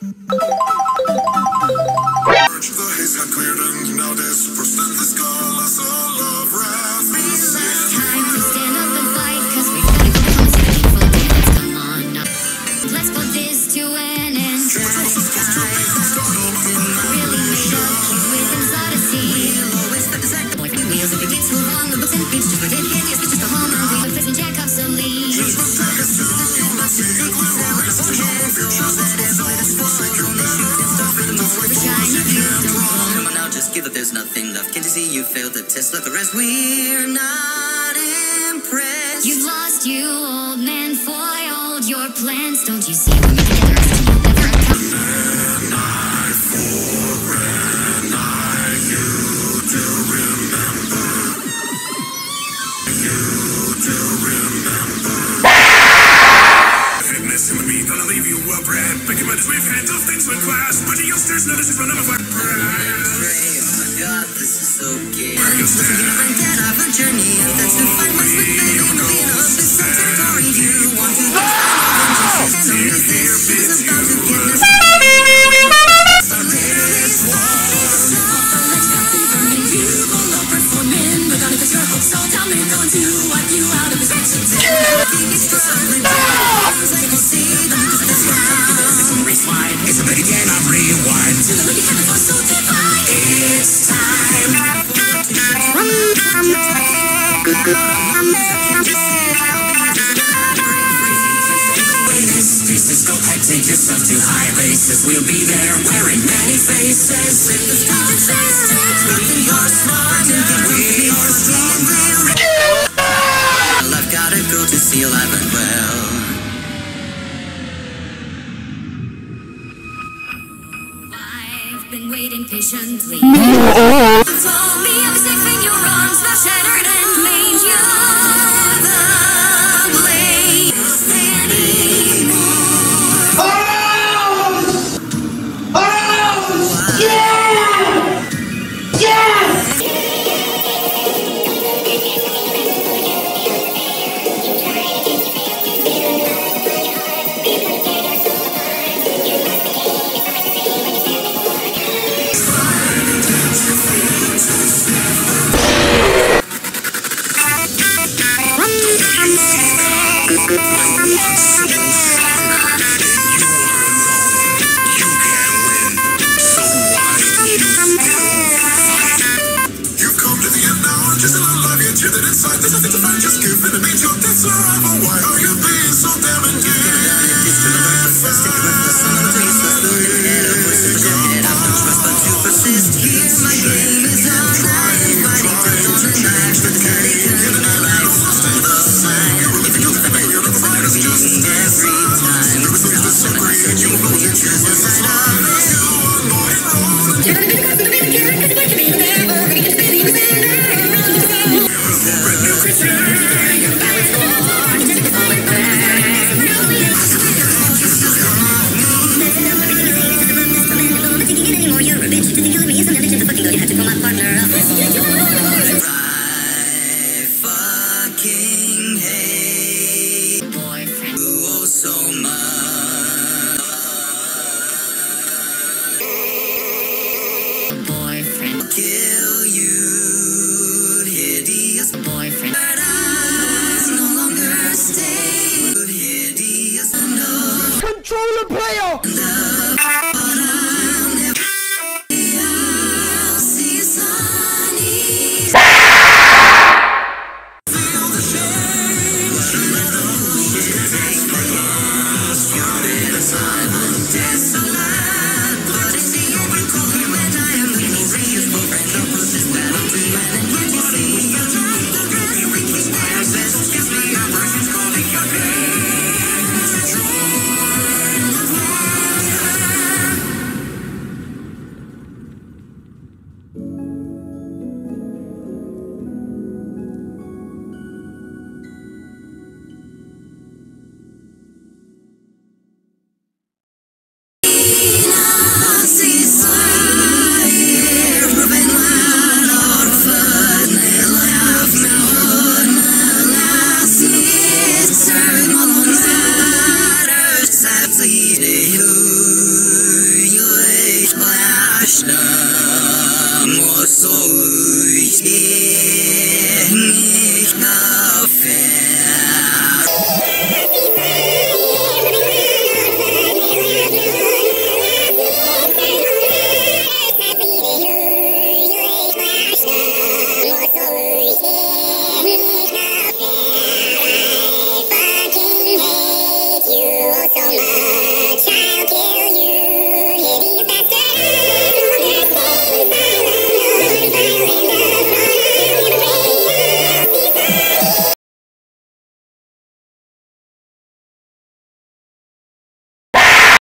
The haze had cleared and now this percent is callous of wrath. It's time to stand up and fight, cause we've gotta go home to the painful dance. Come on now, let's put this to an end. Really made up, keep rhythms odyssey. Wheels if it gets too long, the books and beats just within hit. It's just a home run, we fist and jack up so lead. Come on now, just give up, there's nothing left. Can't you see you failed the test? Look, the rest, we're not impressed. You lost, you old man, foiled your plans. Don't you see we're making the rest of you never gonna leave you well bred. Picky minutes we've handled things with class. But youngsters know this is none of our bread. God, this is so gay. Listen, you never get off a journey. That's to find what's within. Moving up this territory. You want to get enemies. This is about to get this. You will not performing. But on the circle, so tell me, going to wipe you out of this action. It's a bit again, I'm rewind. To the wicked heaven for so divine. It's time. Pieces go high, take yourself to high places. We'll be there wearing many faces. If the sky says nothing, you're smart and we are strong. Well, I've gotta go to see alive and well. Been waiting patiently. You told me I was safe in your arms, now shattered and made you the blame anymore. Yeah! Yeah! Kill you, hideous boyfriend. But I no longer stay. Hideous, no. Controller player! I'll see you, Sonny. Feel the shame. Silent desolate.